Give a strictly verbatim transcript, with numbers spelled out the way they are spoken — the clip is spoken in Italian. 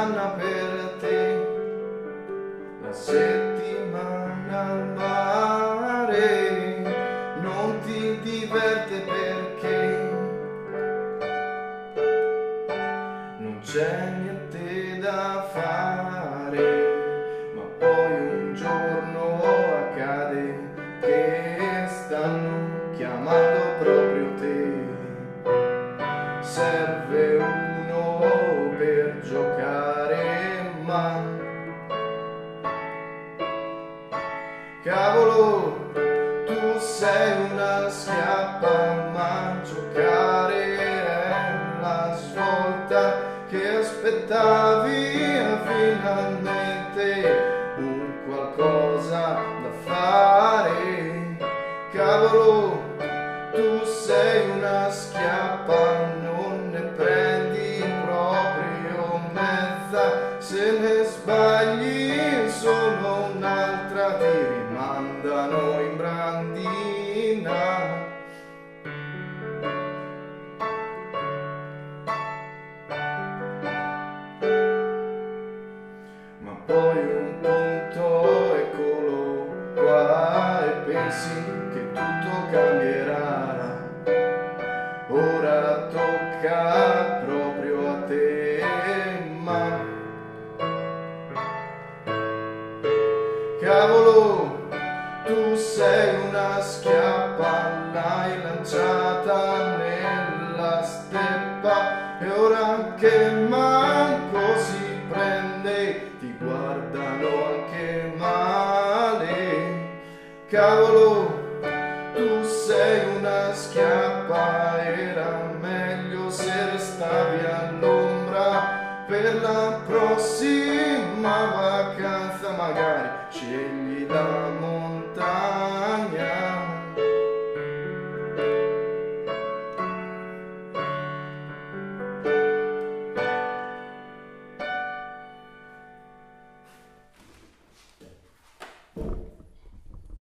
condanna per te, la settimana al mare non ti diverte perché non c'è niente da fare, ma poi un giorno accade che stanno chiamando proprio te. Serve uno per giocare, ma cavolo, tu sei una schiappa, ma giocare è la svolta che aspettavi, finalmente un qualcosa da fare. Cavolo, tu sei una schiappa, non ne prendi proprio mezza, se ne sbagli solo un'altra ti rimandano in brandina. Ma poi un punto, eccolo qua, e pensi che tutto cambierà. Ora tocca proprio a te, ma cavolo, tu sei una schiappa, l'hai lanciata nella steppa e ora che manco si prende ti guardano anche male. Cavolo, tu sei una schiappa, era meglio se restavi all'ombra. Per la prossima vacanza magari scegli la montagna.